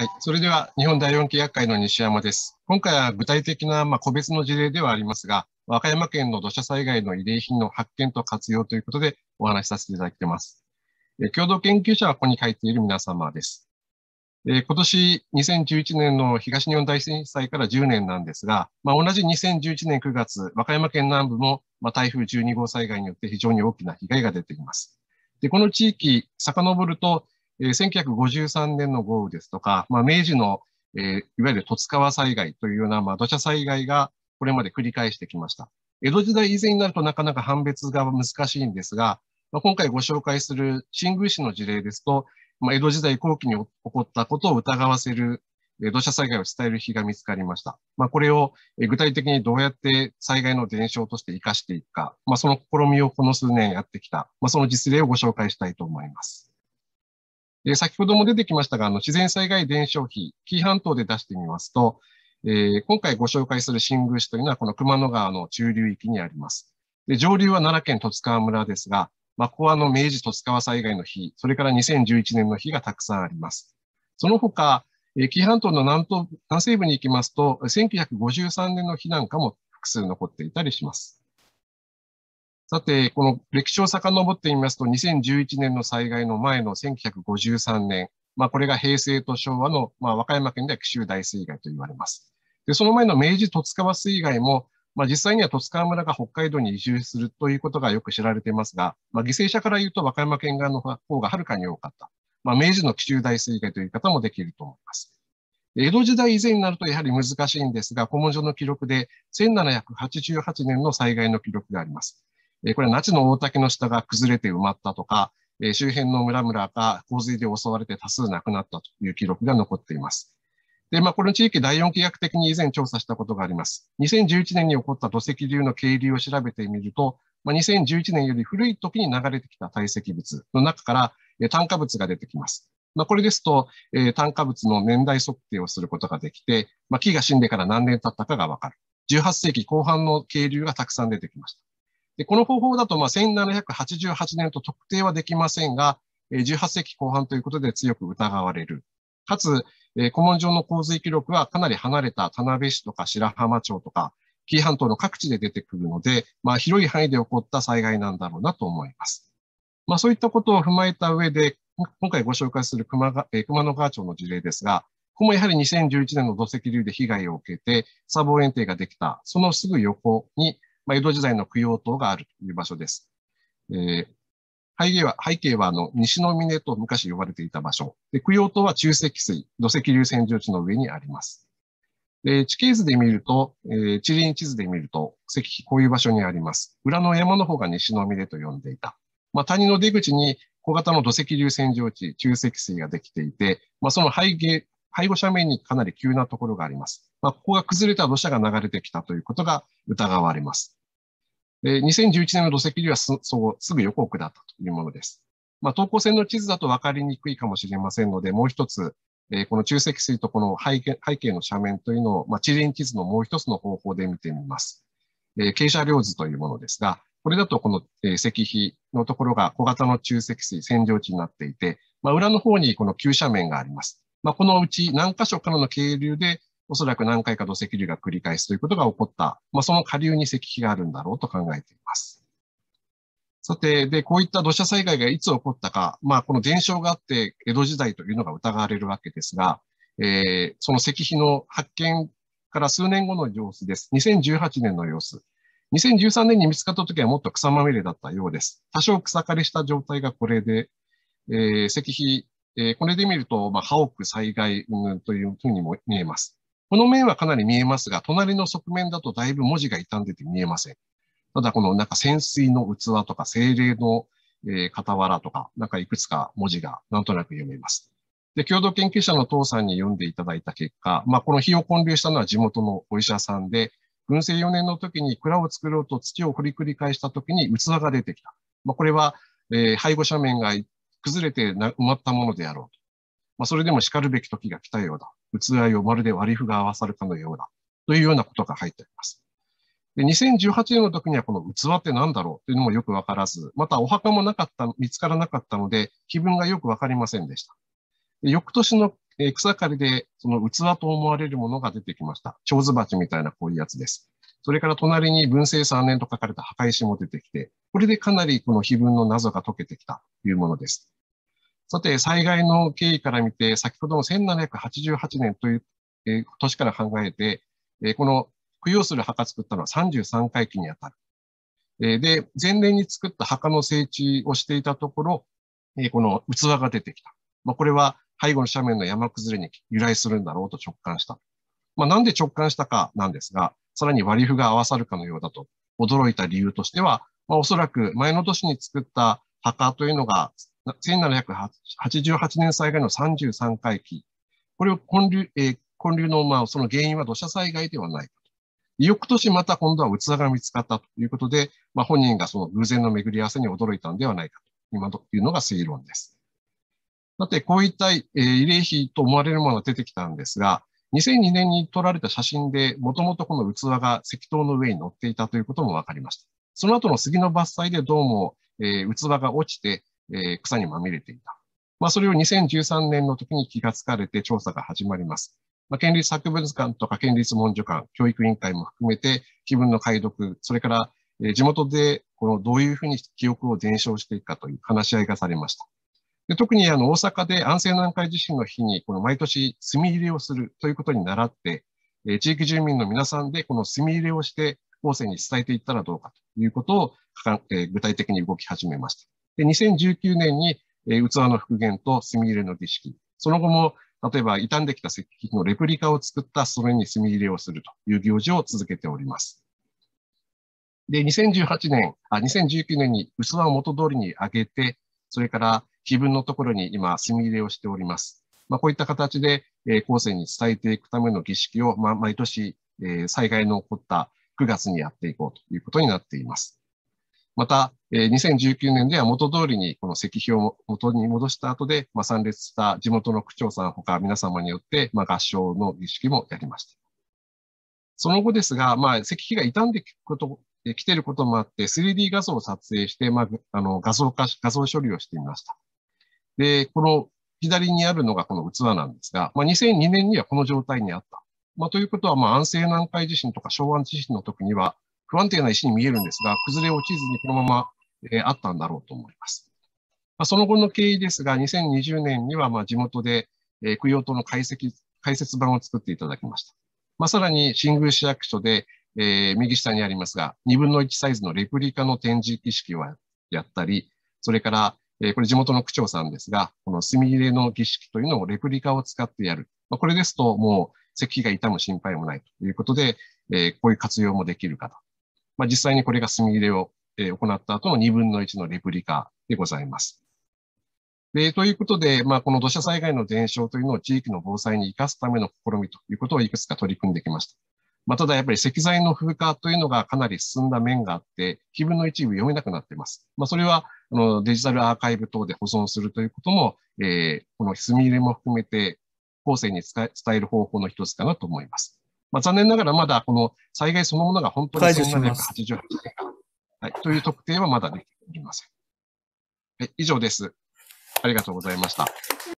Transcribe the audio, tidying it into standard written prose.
はい。それでは、日本第四規約会の西山です。今回は具体的な、個別の事例ではありますが、和歌山県の土砂災害の慰霊品の発見と活用ということでお話しさせていただいています。共同研究者はここに書いている皆様です。今年2011年の東日本大震災から10年なんですが、同じ2011年9月、和歌山県南部も、台風12号災害によって非常に大きな被害が出ています。で、この地域、遡ると、1953年の豪雨ですとか、明治の、いわゆる十津川災害というような、土砂災害がこれまで繰り返してきました。江戸時代以前になるとなかなか判別が難しいんですが、今回ご紹介する新宮市の事例ですと、江戸時代後期に起こったことを疑わせる土砂災害を伝える碑が見つかりました。これを具体的にどうやって災害の伝承として活かしていくか、その試みをこの数年やってきた、その実例をご紹介したいと思います。先ほども出てきましたが、自然災害伝承碑、紀伊半島で出してみますと、今回ご紹介する新宮市というのはこの熊野川の中流域にあります。で、上流は奈良県十津川村ですが、ここは明治十津川災害の日、それから2011年の日がたくさんあります。その他、紀伊半島の南西部に行きますと、1953年の日なんかも複数残っていたりします。さて、この歴史を遡ってみますと、2011年の災害の前の1953年、これが平成と昭和の、和歌山県では紀州大水害と言われます。で、その前の明治十津川水害も、実際には十津川村が北海道に移住するということがよく知られていますが、犠牲者から言うと和歌山県側の方がはるかに多かった。明治の紀州大水害という言い方もできると思います。江戸時代以前になるとやはり難しいんですが、古文書の記録で1788年の災害の記録があります。これは那智の大竹の下が崩れて埋まったとか、周辺の村々が洪水で襲われて多数亡くなったという記録が残っています。で、この地域第四規約的に以前調査したことがあります。2011年に起こった土石流の渓流を調べてみると、2011年より古い時に流れてきた堆積物の中から炭化物が出てきます。これですと、炭化物の年代測定をすることができて、木が死んでから何年経ったかがわかる。18世紀後半の渓流がたくさん出てきました。で、この方法だと、1788年と特定はできませんが、18世紀後半ということで強く疑われる。かつ、古文書の洪水記録はかなり離れた田辺市とか白浜町とか、紀伊半島の各地で出てくるので、広い範囲で起こった災害なんだろうなと思います。そういったことを踏まえた上で、今回ご紹介する熊野川町の事例ですが、ここもやはり2011年の土石流で被害を受けて、砂防堰堤ができた、そのすぐ横に、江戸時代の供養塔があるという場所です。背景は西の峰と昔呼ばれていた場所。で、供養塔は中積水、土石流扇状地の上にあります。で、地形図で見ると、地理院地図で見ると、石碑こういう場所にあります。裏の山の方が西の峰と呼んでいた。谷の出口に小型の土石流扇状地、中積水ができていて、その背後斜面にかなり急なところがあります。ここが崩れた土砂が流れてきたということが疑われます。2011年の土石流はすぐ横を下ったというものです。等高線の地図だと分かりにくいかもしれませんので、もう一つ、この中積水とこの背景の斜面というのを、地理地図のもう一つの方法で見てみます。傾斜量図というものですが、これだとこの石碑のところが小型の中積水、扇状地になっていて、裏の方にこの急斜面があります。このうち何箇所からの渓流でおそらく何回か土石流が繰り返すということが起こった、その下流に石碑があるんだろうと考えています。さて、で、こういった土砂災害がいつ起こったか、この伝承があって江戸時代というのが疑われるわけですが、その石碑の発見から数年後の様子です。2018年の様子。2013年に見つかった時はもっと草まみれだったようです。多少草刈りした状態がこれで、石碑、これで見ると、家屋災害というふうにも見えます。この面はかなり見えますが、隣の側面だとだいぶ文字が傷んでて見えません。ただこの潜水の器とか精霊の、傍らとか、いくつか文字がなんとなく読めます。で、共同研究者の父さんに読んでいただいた結果、この碑を建立したのは地元のお医者さんで、軍政4年の時に蔵を作ろうと土を掘り繰り返した時に器が出てきた。これは、背後斜面が崩れて埋まったものであろうと。それでも叱るべき時が来たようだ。器をまるで割り符が合わさるかのようだ。というようなことが入っています。で、2018年の時にはこの器って何だろうというのもよくわからず、またお墓も見つからなかったので、碑文がよくわかりませんでした。で、翌年の、 草刈りでその器と思われるものが出てきました。蝶子鉢みたいなこういうやつです。それから隣に文政3年と書かれた墓石も出てきて、これでかなりこの碑文の謎が解けてきたというものです。さて、災害の経緯から見て、先ほどの1788年という、年から考えて、この供養する墓作ったのは33回忌にあたる。で、前年に作った墓の整地をしていたところ、この器が出てきた。これは背後の斜面の山崩れに由来するんだろうと直感した。なんで直感したかなんですが、さらに割り符が合わさるかのようだと驚いた理由としては、おそらく前の年に作った墓というのが1788年災害の33回忌。これを建立のその原因は土砂災害ではないかと。翌年また今度は器が見つかったということで、本人がその偶然の巡り合わせに驚いたんではないかというのが推論です。さて、こういった慰霊碑と思われるものが出てきたんですが、2002年に撮られた写真で、もともとこの器が石塔の上に乗っていたということも分かりました。その後の杉の伐採でどうも、器が落ちて、草にまみれていた。それを2013年の時に気がつかれて調査が始まります。県立博物館とか県立文書館、教育委員会も含めて、碑文の解読、それから、地元でこのどういうふうに記憶を伝承していくかという話し合いがされました。で特に大阪で安政南海地震の日にこの毎年炭入れをするということに倣って、地域住民の皆さんでこの炭入れをして後世に伝えていったらどうかということを、具体的に動き始めました。で2019年に、器の復元と炭入れの儀式、その後も例えば傷んできた石器のレプリカを作ったそれに炭入れをするという行事を続けております。で、2019年に器を元通りに上げて、それから碑文のところに今、墨入れをしております。こういった形で、後世に伝えていくための儀式を、毎年、災害の起こった9月にやっていこうということになっています。また、2019年では元通りにこの石碑を元に戻した後で、参列した地元の区長さんほか皆様によって、合唱の儀式もやりました。その後ですが、石碑が傷んできていることもあって、3D 画像を撮影して、画像処理をしてみました。で、この左にあるのがこの器なんですが、2002年にはこの状態にあった。ということは、安政南海地震とか昭和地震の時には、不安定な石に見えるんですが、崩れ落ちずにこのまま、あったんだろうと思います。その後の経緯ですが、2020年には地元で、供養塔の解説版を作っていただきました。さらに、新宮市役所で、右下にありますが、2分の1サイズのレプリカの展示儀式をやったり、それから、これ地元の区長さんですが、この墨入れの儀式というのをレプリカを使ってやる。これですと、もう石碑が傷む心配もないということで、こういう活用もできるかと。実際にこれが墨入れを、行った後の2分の1のレプリカでございます。ということで、この土砂災害の伝承というのを地域の防災に生かすための試みということをいくつか取り組んできました。ただやっぱり石材の風化というのがかなり進んだ面があって、碑文の一部読めなくなっています。それはデジタルアーカイブ等で保存するということも、この墨入れも含めて後世に伝える方法の一つかなと思います。残念ながらまだこの災害そのものが本当に1788年か、はい、という特定はまだできておりません。はい、以上です。ありがとうございました。